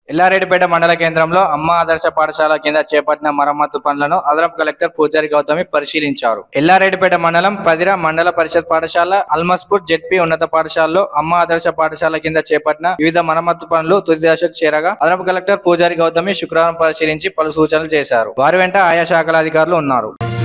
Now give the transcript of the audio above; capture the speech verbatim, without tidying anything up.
ఎల్లారెడ్డిపేట మండల కేంద్రంలో అమ్మ ఆదర్శ పాఠశాల కింద చేపట్టిన మరమ్మతు పనులను అదనపు కలెక్టర్ పూజారి గౌతమి పరిశీలించారు. ఎల్లారెడ్డిపేట మండలం పదిర మండల పరిషత్ పాఠశాల, అల్మస్పూర్ జెడ్పీ ఉన్నత పాఠశాలలో అమ్మ ఆదర్శ పాఠశాల కింద చేపట్టిన వివిధ మరమ్మతు పనులు తుది దశకు చేరగా అదనపు కలెక్టర్ పూజారి గౌతమి శుక్రవారం పరిశీలించి పలు సూచనలు చేశారు. వారి వెంట ఆయా శాఖల అధికారులు ఉన్నారు.